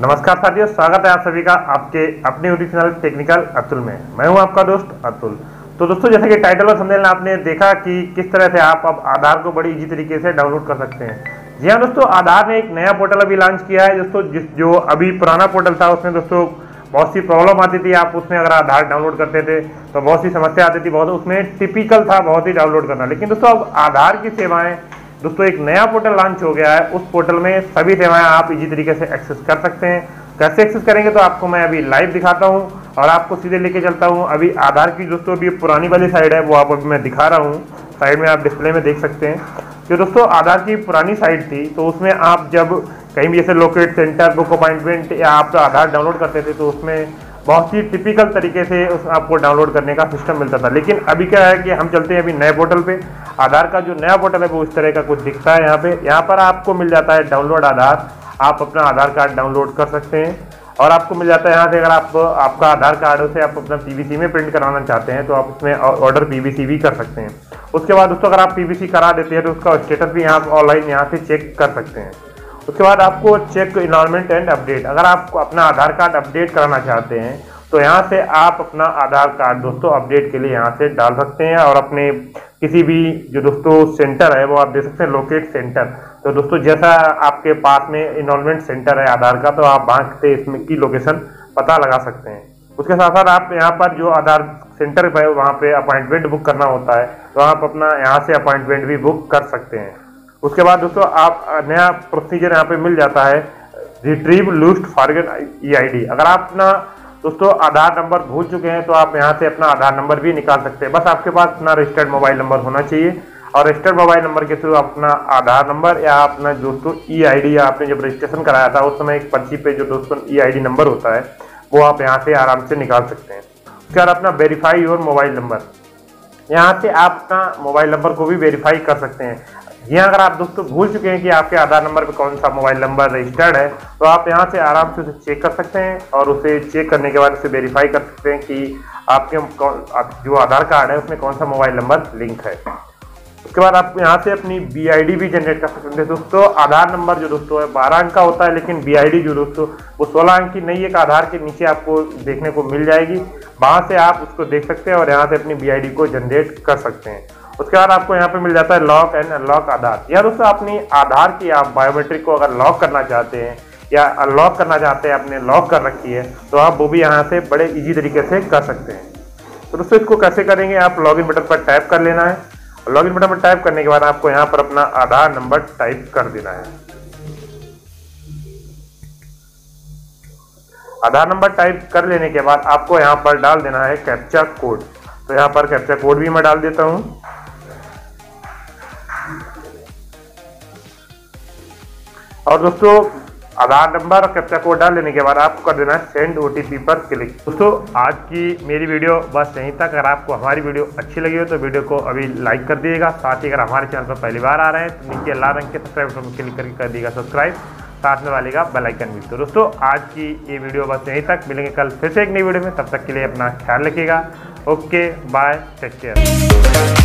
नमस्कार साथियों, स्वागत है आप सभी का आपके अपने यूट्यूब चैनल टेक्निकल अतुल में। मैं हूं आपका दोस्त अतुल। तो दोस्तों, जैसे कि टाइटल और थंबनेल में आपने देखा कि किस तरह से आप अब आधार को बड़ी इजी तरीके से डाउनलोड कर सकते हैं। जी हाँ दोस्तों, आधार ने एक नया पोर्टल अभी लॉन्च किया है दोस्तों। जो अभी पुराना पोर्टल था उसमें दोस्तों बहुत सी प्रॉब्लम आती थी। आप उसमें अगर आधार डाउनलोड करते थे तो बहुत सी समस्या आती थी, बहुत उसमें टिपिकल था बहुत ही डाउनलोड करना। लेकिन दोस्तों अब आधार की सेवाएं दोस्तों एक नया पोर्टल लॉन्च हो गया है। उस पोर्टल में सभी सेवाएं आप इजी तरीके से एक्सेस कर सकते हैं। कैसे एक्सेस करेंगे तो आपको मैं अभी लाइव दिखाता हूं और आपको सीधे लेके चलता हूं। अभी आधार की दोस्तों अभी पुरानी वाली साइड है वो आप अभी मैं दिखा रहा हूं। साइड में आप डिस्प्ले में देख सकते हैं कि दोस्तों आधार की पुरानी साइट थी। तो उसमें आप जब कहीं भी जैसे लोकेट सेंटर, बुक अपॉइंटमेंट या आप आधार डाउनलोड करते थे तो उसमें बहुत ही टिपिकल तरीके से उस आपको डाउनलोड करने का सिस्टम मिलता था। लेकिन अभी क्या है कि हम चलते हैं अभी नए पोर्टल पे। आधार का जो नया पोर्टल है वो इस तरह का कुछ दिखता है। यहाँ पर आपको मिल जाता है डाउनलोड आधार। आप अपना आधार कार्ड डाउनलोड कर सकते हैं और आपको मिल जाता है यहाँ से। अगर आपका आधार कार्ड से आप अपना पीवीसी में प्रिंट कराना चाहते हैं तो आप उसमें ऑर्डर पीवीसी भी कर सकते हैं। उसके बाद दोस्तों अगर आप पीवीसी करा देते हैं तो उसका स्टेटस भी आप ऑनलाइन यहाँ से चेक कर सकते हैं। उसके बाद आपको चेक इनरोलमेंट एंड अपडेट, अगर आप अपना आधार कार्ड अपडेट कराना चाहते हैं तो यहाँ से आप अपना आधार कार्ड दोस्तों अपडेट के लिए यहाँ से डाल सकते हैं और अपने किसी भी जो दोस्तों सेंटर है वो आप दे सकते हैं, लोकेट सेंटर। तो दोस्तों जैसा आपके पास में इनरोलमेंट सेंटर है आधार का तो आप वहाँ से इसमें की लोकेशन पता लगा सकते हैं। उसके साथ साथ आप यहाँ पर जो आधार सेंटर है वहाँ पे अपॉइंटमेंट बुक करना होता है तो आप अपना यहाँ से अपॉइंटमेंट भी बुक कर सकते हैं। उसके बाद दोस्तों आप नया प्रोसीजर यहाँ पे मिल जाता है, रिट्रीव लूस्ट फॉरगेट EID। अगर आप अपना दोस्तों आधार नंबर भूल चुके हैं तो आप यहाँ से अपना आधार नंबर भी निकाल सकते हैं। बस आपके पास अपना रजिस्टर्ड मोबाइल नंबर होना चाहिए और रजिस्टर्ड मोबाइल नंबर के थ्रू अपना आधार नंबर या अपना दोस्तों EID या आपने जब रजिस्ट्रेशन कराया था उस समय एक पर्ची पे जो दोस्तों EID नंबर होता है वो आप यहाँ से आराम से निकाल सकते हैं। उसके बाद अपना वेरीफाई योर मोबाइल नंबर, यहाँ से आप अपना मोबाइल नंबर को भी वेरीफाई कर सकते हैं। यहाँ अगर आप दोस्तों भूल चुके हैं कि आपके आधार नंबर पे कौन सा मोबाइल नंबर रजिस्टर्ड है तो आप यहाँ से आराम से उसे चेक कर सकते हैं और उसे चेक करने के बाद उसे वेरीफाई कर सकते हैं कि आपके जो आधार कार्ड है उसमें कौन सा मोबाइल नंबर लिंक है। उसके बाद आप यहाँ से अपनी BID भी जनरेट कर सकते हैं। दोस्तों आधार नंबर जो दोस्तों है 12 अंक का होता है, लेकिन BID जो दोस्तों वो 16 अंक की नहीं है। आधार के नीचे आपको देखने को मिल जाएगी, वहाँ से आप उसको देख सकते हैं और यहाँ से अपनी BID को जनरेट कर सकते हैं। उसके बाद आपको यहाँ पे मिल जाता है लॉक एंड अनलॉक आधार। या दोस्तों अपनी आधार की आप बायोमेट्रिक को अगर लॉक करना चाहते हैं या अनलॉक करना चाहते हैं, आपने लॉक कर रखी है तो आप वो भी यहाँ से बड़े इजी तरीके से कर सकते हैं। तो दोस्तों इसको कैसे करेंगे, आप लॉगिन बटन पर टैप कर लेना है। लॉगिन बटन पर टैप करने के बाद आपको यहाँ पर अपना आधार नंबर टाइप कर देना है। आधार नंबर टाइप कर लेने के बाद आपको यहाँ पर डाल देना है कैप्चा कोड। तो यहाँ पर कैप्चा कोड भी मैं डाल देता हूँ। और दोस्तों आधार नंबर और कैप्चा कोड डाल लेने के बाद आपको कर देना है सेंड OTP पर क्लिक। दोस्तों आज की मेरी वीडियो बस यहीं तक। अगर आपको हमारी वीडियो अच्छी लगी हो तो वीडियो को अभी लाइक कर दीजिएगा। साथ ही अगर हमारे चैनल पर पहली बार आ रहे हैं तो नीचे लाल रंग के सब्सक्राइब बटन पर क्लिक करके कर दीजिएगा सब्सक्राइब, साथ में वालेगा बेल आइकन भी। तो दोस्तों आज की ये वीडियो बस यहीं तक। मिलेंगे कल फिर से एक नई वीडियो में, तब तक के लिए अपना ख्याल रखिएगा। Okay bye, take care.